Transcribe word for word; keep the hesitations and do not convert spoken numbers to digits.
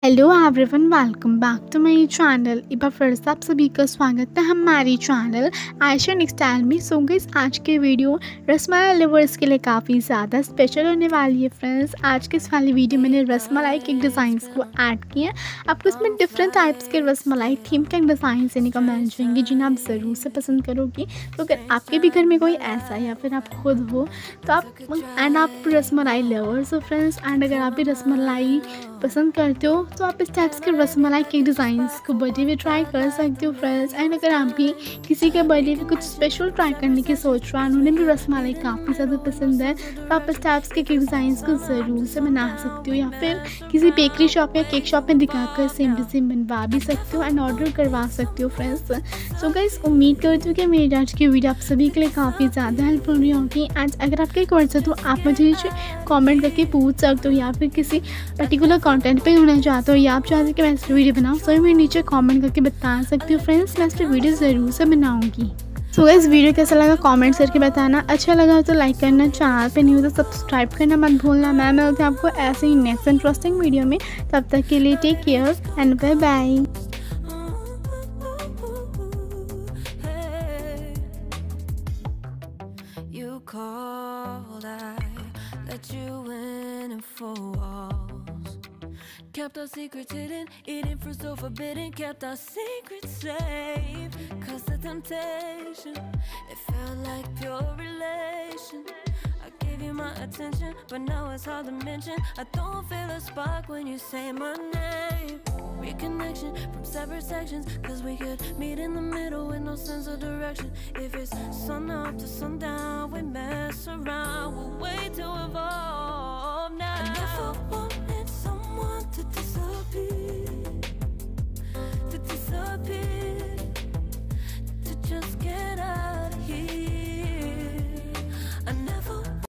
Hello everyone, welcome back to my channel. एक बार फिर से आप सभी का स्वागत है हमारी चैनल आयशा स्टाइल में। सो गाइस, आज के वीडियो रसमलाई लवर्स के लिए काफ़ी ज़्यादा स्पेशल होने वाली है फ्रेंड्स। आज के इस वाली वीडियो मैंने रसमलाई के डिज़ाइंस को ऐड किया है। आपको इसमें डिफरेंट टाइप्स के रसमलाई थीम के डिज़ाइन देने को मिल जाएंगे जिन्हें आप ज़रूर से पसंद करोगी। तो अगर आपके भी घर में कोई ऐसा या फिर आप खुद हो तो आप एंड आप रसमलाई लवर्स हो फ्रेंड्स, एंड अगर आप भी रसमलाई पसंद करते हो तो आप इस टाइप्स के रसमलाई के डिज़ाइंस को बर्थडे में ट्राई कर सकते हो फ्रेंड्स। एंड अगर आप भी किसी के बर्थडे में कुछ स्पेशल ट्राई करने की सोच रहे हैं, उन्हें भी रसमलाई काफ़ी ज़्यादा पसंद है, तो आप इस टाइप्स के डिज़ाइंस को ज़रूर से बना सकते हो या फिर किसी बेकरी शॉप या केक शॉप में दिखाकर सेम टू सेम बनवा भी सकते हो एंड ऑर्डर करवा सकते हो फ्रेंड्स। सो गाइस, उम्मीद करती हूँ कि मेरी आज की वीडियो आप सभी के लिए काफ़ी ज़्यादा हेल्पफुल रही होगी। एंड अगर आपके क्वेश्चन तो आप मुझे नीचे कॉमेंट करके पूछ सकते हो, या फिर किसी पर्टिकुलर कंटेंट पे होना चाहते हो या आप चाहते हो कि मैं इस वीडियो बनाऊँ, तो मैं नीचे कमेंट करके बता सकती हूँ फ्रेंड्स। मैं इस वीडियो ज़रूर से बनाऊँगी। सो इस वीडियो कैसा लगा कमेंट करके बताना। अच्छा लगा तो लाइक करना, चैनल पे न्यू तो सब्सक्राइब करना मत भूलना। मैं मिलती हूँ आपको ऐसे ही नेक्स्ट इंटरेस्टिंग वीडियो में। तब तक के लिए take care and bye bye. Kept our secrets hidden, eating fruit so forbidden. Kept our secrets safe, cause the temptation, it felt like pure relation. I gave you my attention, but now it's hard to mention. I don't feel a spark when you say my name. Reconnection from separate sections, cause we could meet in the middle with no sense of direction. If it's sun up to sundown, we mess around, we'll wait to evolve now. And if I